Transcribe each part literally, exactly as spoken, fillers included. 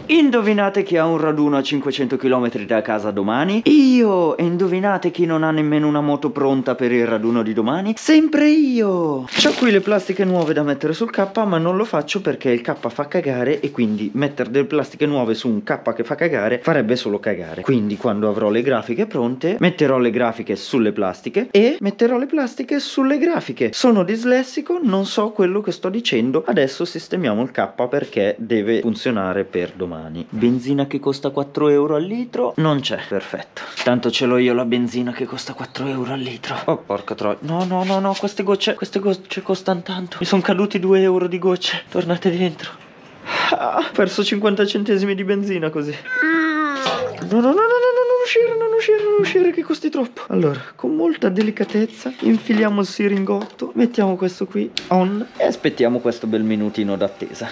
Indovinate chi ha un raduno a cinquecento chilometri da casa domani? Io! E indovinate chi non ha nemmeno una moto pronta per il raduno di domani? Sempre io! C'ho qui le plastiche nuove da mettere sul K, ma non lo faccio perché il K fa cagare e quindi mettere delle plastiche nuove su un K che fa cagare farebbe solo cagare. Quindi quando avrò le grafiche pronte metterò le grafiche sulle plastiche e metterò le plastiche sulle grafiche. Sono dislessico, non so quello che sto dicendo. Adesso sistemiamo il K perché deve funzionare per domani. Benzina che costa quattro euro al litro? Non c'è, perfetto. Tanto ce l'ho io la benzina che costa quattro euro al litro. Oh porca troia. No no no no, queste gocce, queste gocce costano tanto. Mi sono caduti due euro di gocce. Tornate dentro. Ah, ho perso cinquanta centesimi di benzina così. No no no no no, non uscire, non uscire, non uscire, che costi troppo. Allora, con molta delicatezza infiliamo il siringotto, mettiamo questo qui on e aspettiamo questo bel minutino d'attesa.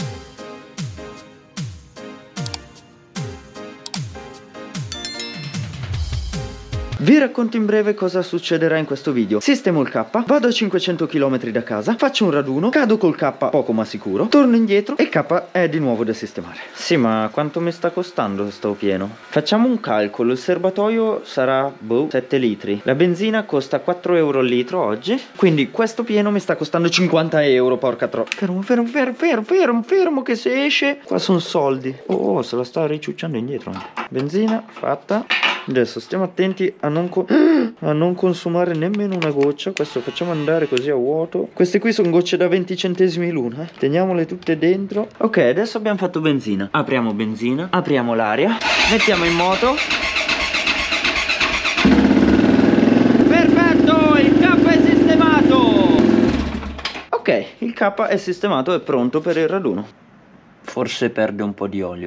Vi racconto in breve cosa succederà in questo video. Sistemo il K, vado a cinquecento chilometri da casa, faccio un raduno, cado col K poco ma sicuro, torno indietro e il K è di nuovo da sistemare. Sì, ma quanto mi sta costando sto pieno? Facciamo un calcolo, il serbatoio sarà, boh, sette litri. La benzina costa quattro euro al litro oggi, quindi questo pieno mi sta costando cinquanta euro, porca tro... Fermo, fermo, fermo, fermo, fermo, fermo che se esce... Qua sono soldi. Oh, se la sta riciucciando indietro anche. Benzina, fatta. Adesso stiamo attenti a non, a non consumare nemmeno una goccia. Questo facciamo andare così a vuoto. Queste qui sono gocce da venti centesimi l'una, eh. Teniamole tutte dentro. Ok, adesso abbiamo fatto benzina. Apriamo benzina, apriamo l'aria, mettiamo in moto. Perfetto, il K è sistemato. Ok, il K è sistemato e pronto per il raduno. Forse perde un po' di olio.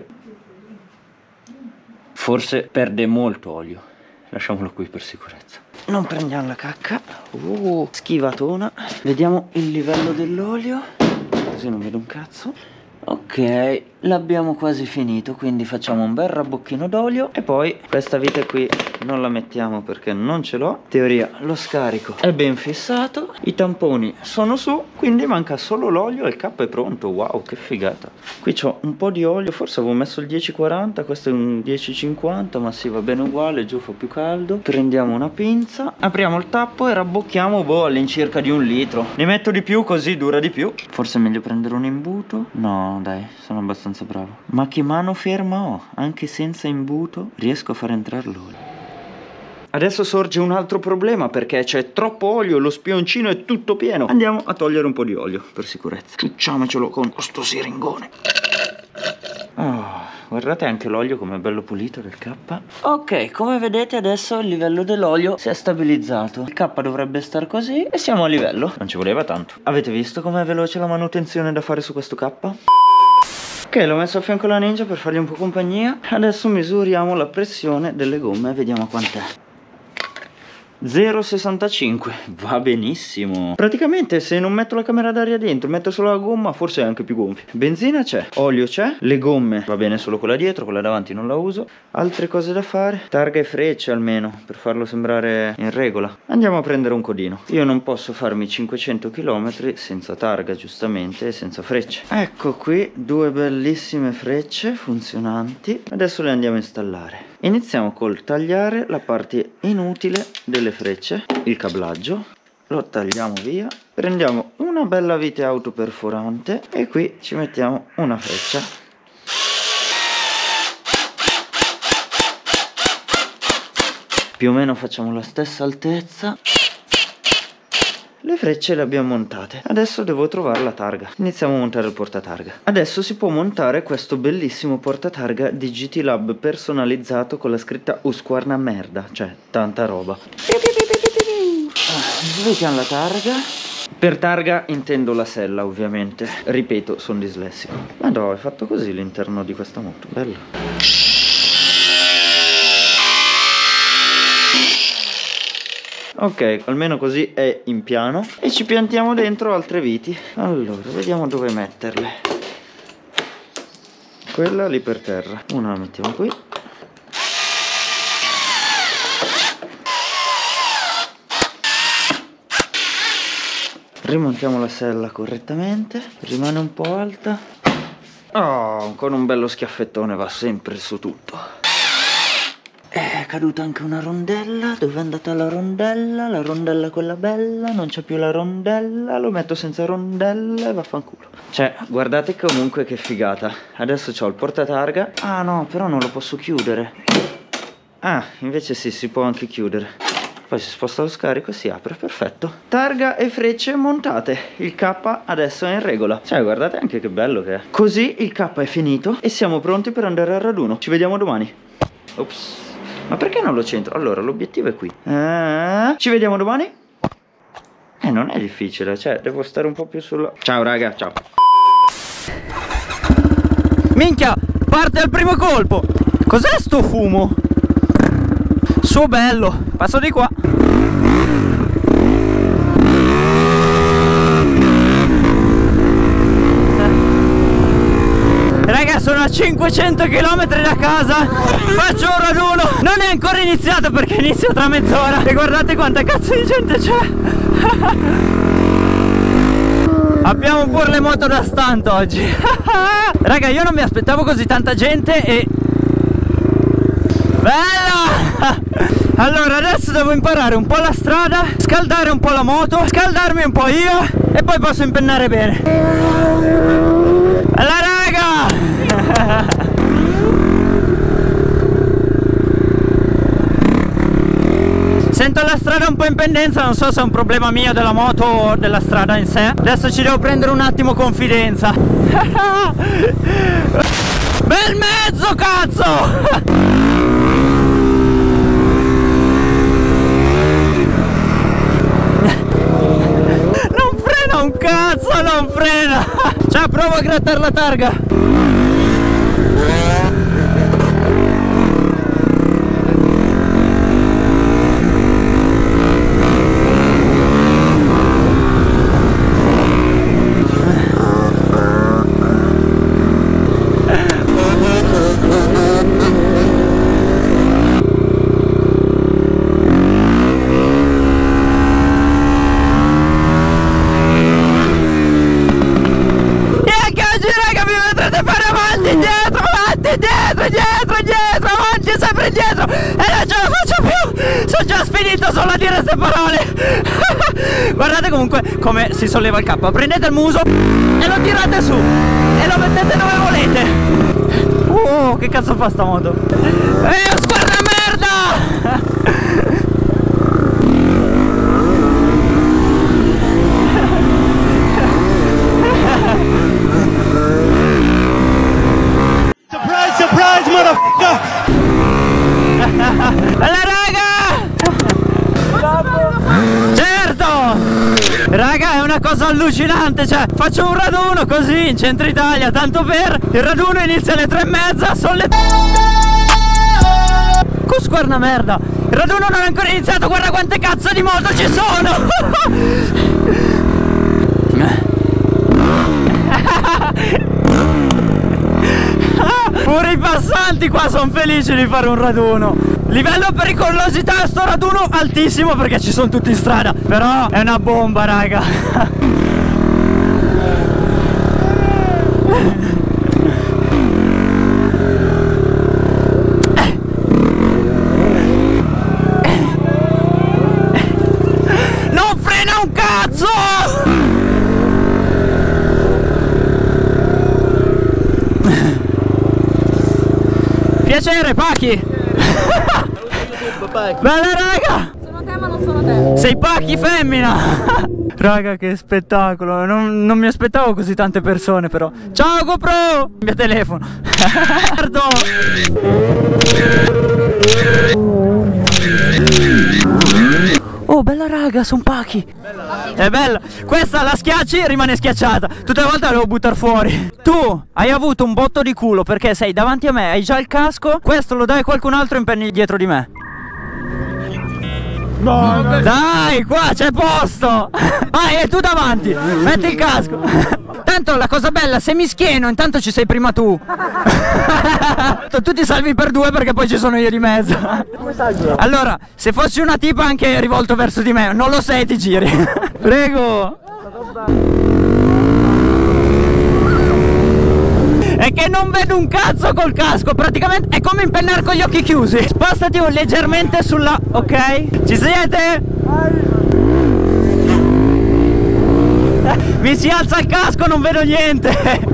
Forse perde molto olio. Lasciamolo qui per sicurezza. Non prendiamo la cacca. Uh, schivatona. Vediamo il livello dell'olio. Così non vedo un cazzo. Ok, l'abbiamo quasi finito, quindi facciamo un bel rabbocchino d'olio. E poi questa vite qui non la mettiamo perché non ce l'ho. In teoria lo scarico è ben fissato, i tamponi sono su, quindi manca solo l'olio e il K è pronto. Wow, che figata. Qui c'ho un po' di olio, forse avevo messo il dieci quaranta, questo è un dieci cinquanta, ma sì, va bene uguale, giù fa più caldo. Prendiamo una pinza, apriamo il tappo e rabbocchiamo, boh, all'incirca di un litro. Ne metto di più così dura di più. Forse è meglio prendere un imbuto? No, dai, sono abbastanza bravo. Ma che mano ferma ho, anche senza imbuto riesco a far entrare l'olio. Adesso sorge un altro problema perché c'è troppo olio, lo spioncino è tutto pieno. Andiamo a togliere un po' di olio per sicurezza. Ciucciamocelo con questo siringone. Oh, guardate anche l'olio come è bello pulito del K. Ok, come vedete adesso il livello dell'olio si è stabilizzato. Il K dovrebbe star così e siamo a livello. Non ci voleva tanto. Avete visto com'è veloce la manutenzione da fare su questo K? Ok, l'ho messo a fianco alla Ninja per fargli un po' compagnia. Adesso misuriamo la pressione delle gomme e vediamo quant'è. zero virgola sessantacinque, va benissimo. Praticamente se non metto la camera d'aria dentro, metto solo la gomma, forse è anche più gonfio. Benzina c'è, olio c'è, le gomme va bene solo quella dietro, quella davanti non la uso. Altre cose da fare, targa e frecce almeno, per farlo sembrare in regola. Andiamo a prendere un codino. Io non posso farmi cinquecento chilometri senza targa, giustamente, e senza frecce. Ecco qui due bellissime frecce funzionanti. Adesso le andiamo a installare. Iniziamo col tagliare la parte inutile delle frecce, il cablaggio, lo tagliamo via, prendiamo una bella vite autoperforante e qui ci mettiamo una freccia. Più o meno facciamo la stessa altezza. Le frecce le abbiamo montate. Adesso devo trovare la targa. Iniziamo a montare il portatarga. Adesso si può montare questo bellissimo portatarga di G T Lab personalizzato con la scritta Husqvarna merda, cioè tanta roba. Vediamo la targa. Per targa intendo la sella, ovviamente. Ripeto, sono dislessico. Ma no, è fatto così l'interno di questa moto. Bello. Ok, almeno così è in piano. E ci piantiamo dentro altre viti. Allora, vediamo dove metterle. Quella lì per terra. Una la mettiamo qui. Rimontiamo la sella correttamente. Rimane un po' alta. Oh, con un bello schiaffettone va sempre su tutto. È caduta anche una rondella. Dove è andata la rondella? La rondella quella bella. Non c'è più la rondella. Lo metto senza rondella e vaffanculo. Cioè, guardate comunque che figata. Adesso c'ho il portatarga. Ah no, però non lo posso chiudere. Ah, invece sì, si può anche chiudere. Poi si sposta lo scarico e si apre, perfetto. Targa e frecce montate. Il K adesso è in regola. Cioè, guardate anche che bello che è. Così il K è finito e siamo pronti per andare al raduno. Ci vediamo domani. Ops. Ma perché non lo centro? Allora, l'obiettivo è qui. Eh, ci vediamo domani? Eh, non è difficile, cioè, devo stare un po' più sulla... Ciao, raga, ciao. Minchia, parte al primo colpo. Cos'è sto fumo? Suo bello, passo di qua. Raga, sono a cinquecento chilometri da casa. Faccio un raduno. Non è ancora iniziato perché inizio tra mezz'ora. E guardate quanta cazzo di gente c'è. Abbiamo pure le moto da stunt oggi. Raga, io non mi aspettavo così tanta gente e... Bella! Allora, adesso devo imparare un po' la strada, scaldare un po' la moto, scaldarmi un po' io e poi posso impennare bene. Bella raga! Sento la strada un po' in pendenza, non so se è un problema mio della moto o della strada in sé. Adesso ci devo prendere un attimo confidenza. Bel mezzo, cazzo! Un cazzo, non frena! Ciao, provo a grattare la targa! Solo a dire queste parole. Guardate comunque come si solleva il capo. Prendete il muso e lo tirate su e lo mettete dove volete. Oh, che cazzo fa sta moto? Eh, sguarda merda! Surprise, surprise, motherfucker! Alla raga! Certo! Raga, è una cosa allucinante, cioè faccio un raduno così in centro Italia, tanto per... Il raduno inizia alle tre e mezza, sono le... Cusquarna merda! Il raduno non è ancora iniziato, guarda quante cazzo di moto ci sono! Pure i passanti qua sono felici di fare un raduno. Livello pericolosità a sto raduno altissimo perché ci sono tutti in strada. Però è una bomba, raga. Non frena un cazzo! Piacere, Pacchi! Bella raga! Sono te ma non sono te. Sei Pacchi femmina! Raga, che spettacolo! Non, non mi aspettavo così tante persone però. Ciao GoPro! Il mio telefono. Oh, bella raga, sono Pacchi. È bella. Questa la schiacci e rimane schiacciata. Tutte le volte la devo buttare fuori. Tu hai avuto un botto di culo perché sei davanti a me, hai già il casco. Questo lo dai a qualcun altro e impenni dietro di me. No, no. Dai, qua c'è posto. Vai, e tu davanti. Metti il casco. Tanto la cosa bella, se mi schieno intanto ci sei prima tu. Tu ti salvi per due perché poi ci sono io di mezzo. Allora, se fossi una tipa anche rivolto verso di me, non lo sei, ti giri. Prego. è che non vedo un cazzo col casco. Praticamente è come impennare con gli occhi chiusi. Spostati leggermente sulla... ok? Ci siete? Mi si alza il casco, non vedo niente.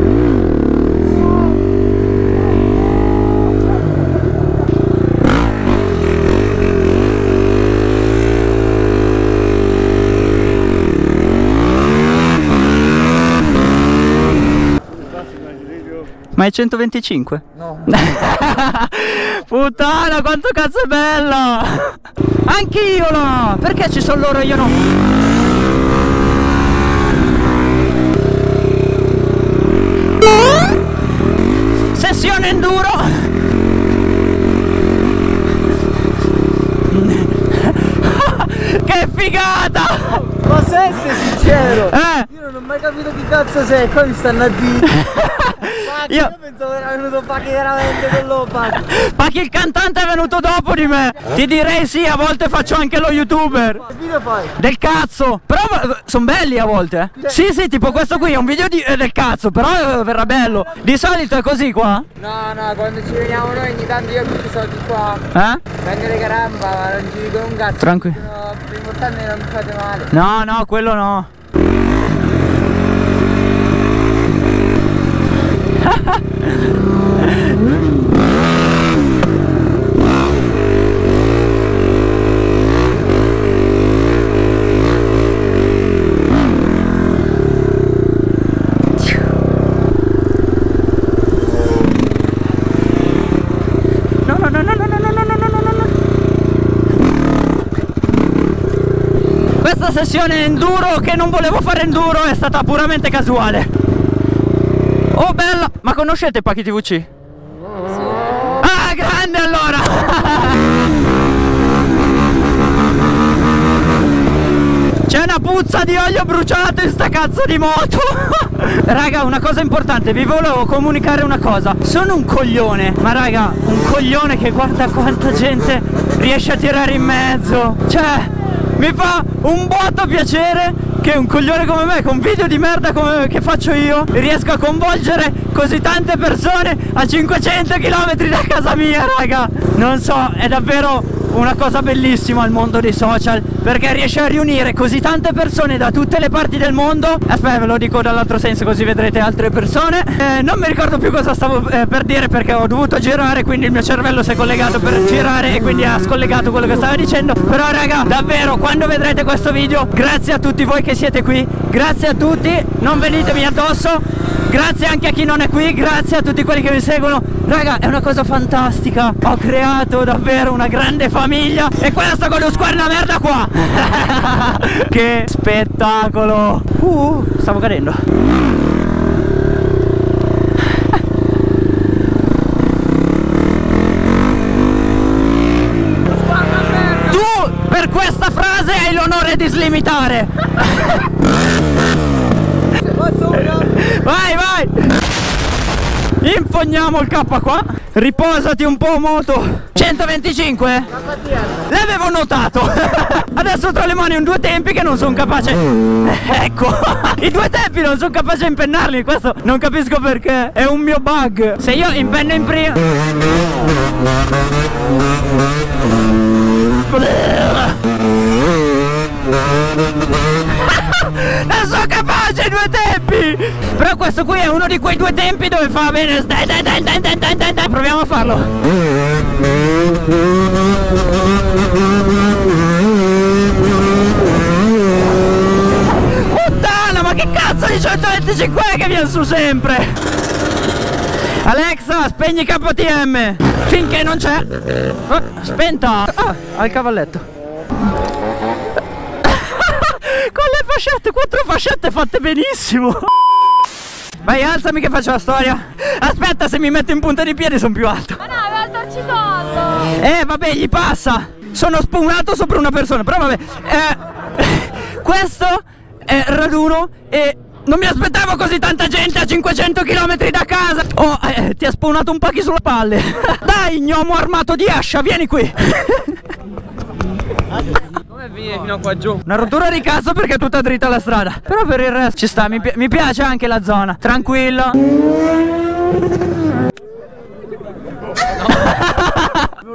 Ma è centoventicinque? No. Puttana, quanto cazzo è bella! Anch'io no! Perché ci sono loro e io no? Sessione enduro! Che figata! Ma se sei sincero, Eh! io non ho mai capito chi cazzo sei, qua mi stanno a dire. Io... io pensavo era venuto Pacchi veramente con lo Pacchi. Pacchi il cantante è venuto dopo di me. Ti direi sì, a volte faccio anche lo youtuber. Che video fai? Del cazzo. Però sono belli a volte eh. Sì sì, tipo questo qui è un video di, eh, del cazzo. Però eh, verrà bello. Di solito è così qua? No no, quando ci veniamo noi ogni tanto io tutti i soldi qua. Eh? Prendere caramba, ma non ci dico un cazzo. Tranquillo. No, l'importante è che non mi fate male. No no, quello no. Questa sessione enduro, che non volevo fare enduro, è stata puramente casuale. Oh bella! Ma conoscete Pacchi T V C? Sì. Ah, grande allora! C'è una puzza di olio bruciato in sta cazzo di moto. Raga, una cosa importante, vi volevo comunicare una cosa. Sono un coglione, ma raga, un coglione che guarda quanta gente riesce a tirare in mezzo. Cioè, mi fa un botto piacere che un coglione come me, con video di merda come che faccio io, riesco a coinvolgere così tante persone a cinquecento chilometri da casa mia, raga. Non so, è davvero una cosa bellissima il mondo dei social, perché riesce a riunire così tante persone da tutte le parti del mondo. Aspetta, ve lo dico dall'altro senso così vedrete altre persone. eh, Non mi ricordo più cosa stavo eh, per dire, perché ho dovuto girare, quindi il mio cervello si è collegato per girare e quindi ha scollegato quello che stavo dicendo. Però raga, davvero, quando vedrete questo video, grazie a tutti voi che siete qui, grazie a tutti, non venitemi addosso, grazie anche a chi non è qui, grazie a tutti quelli che mi seguono. Raga, è una cosa fantastica, ho creato davvero una grande famiglia e quella sta con lo square una merda qua. Che spettacolo. Uh, stavo cadendo. Tu per questa frase hai l'onore di slimitare. Vai, vai. Infogniamo il K qua. Riposati un po' moto. centoventicinque? L'avevo notato. Adesso tra le mani ho due tempi che non sono capace. Ecco. I due tempi non sono capace a impennarli. Questo non capisco perché. È un mio bug. Se io impenno in prima. Non sono capace ai due tempi. Però questo qui è uno di quei due tempi dove fa bene. Dai dai dai dai dai dai dai, dai. Proviamo a farlo. Puttana, ma che cazzo di centoventicinque che viene su sempre. Alexa, spegni K T M finché non c'è. Oh, spenta. Ah, al cavalletto. Con le fascette, quattro fascette fatte benissimo. Vai, alzami che faccio la storia. Aspetta, se mi metto in punta di piedi sono più alto. Ma no, aveva torcicollo. Eh, vabbè, gli passa. Sono spugnato sopra una persona, però vabbè. Eh, questo è raduno e non mi aspettavo così tanta gente a cinquecento chilometri da casa. Oh, eh, ti ha spugnato un pacchi sulle palle. Dai, gnomo armato di ascia, vieni qui. Come vieni fino a qua giù? Una rottura di cazzo perché è tutta dritta la strada. Però per il resto ci sta, mi, pi mi piace anche la zona. Tranquillo.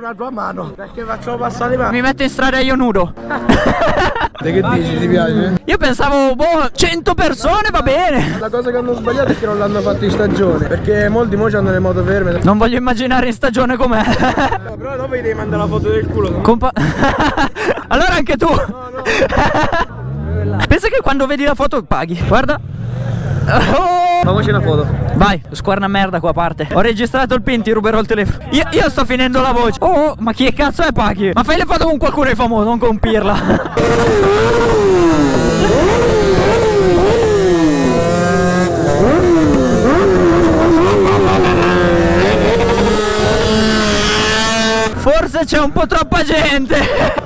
una tua mano, perché facciamo passare le mani. Mi metto in strada io nudo. Te che dici, ti piace? Io pensavo, boh, cento persone va bene. La cosa che hanno sbagliato è che non l'hanno fatto in stagione, perché molti mo hanno le moto ferme. Non voglio immaginare in stagione com'è. No, però dopo gli devi mandare la foto del culo. Compa allora anche tu. No, no. Pensa che quando vedi la foto paghi. Guarda. Oh! Famoci una foto. Vai, squarna merda qua a parte. Ho registrato il pin, ti ruberò il telefono. Io, io sto finendo la voce. Oh, ma chi cazzo è Paghi? Ma fai le foto con qualcuno di famoso, non con Pirla. Forse c'è un po' troppa gente.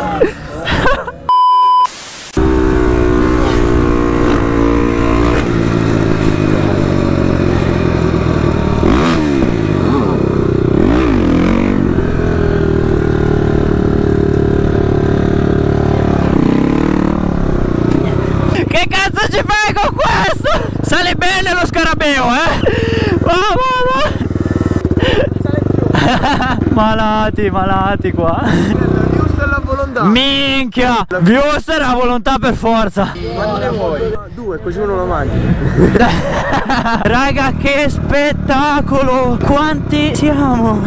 Che cazzo ci fai con questo? Sale bene lo scarabeo, eh? Va, va, va. Malati, malati qua. Viewster la volontà. Minchia, Viewster la volontà per forza. Quanti ne vuoi? Due, così uno lo mangi. Raga, che spettacolo. Quanti siamo?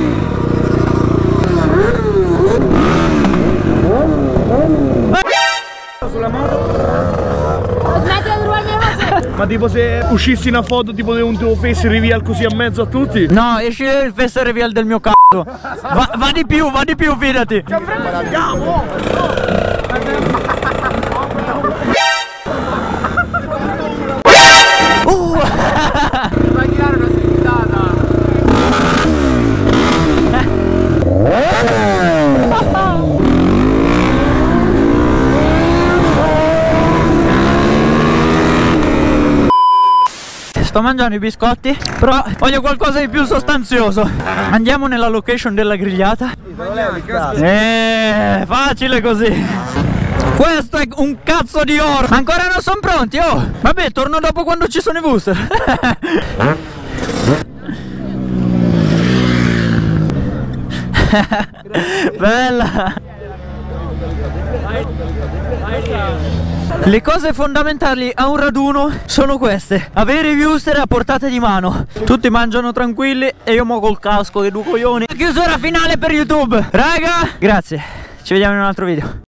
Sulla moto. Smetti di rubarmi le cose. Ma tipo se uscissi una foto tipo di un tuo face reveal così a mezzo a tutti? No, esci il face reveal del mio cazzo. Va, va di più, va di più, fidati. Andiamo! Uh. Vai a tirare una slittata. Sto mangiando i biscotti, però voglio qualcosa di più sostanzioso. Andiamo nella location della grigliata. Eh, facile così. Questo è un cazzo di oro. Ancora non sono pronti, oh. Vabbè, torno dopo quando ci sono i booster. Bella. Le cose fondamentali a un raduno sono queste: avere i viewster a portata di mano. Tutti mangiano tranquilli e io mo col casco che due coglioni. Chiusura finale per YouTube. Raga, grazie. Ci vediamo in un altro video.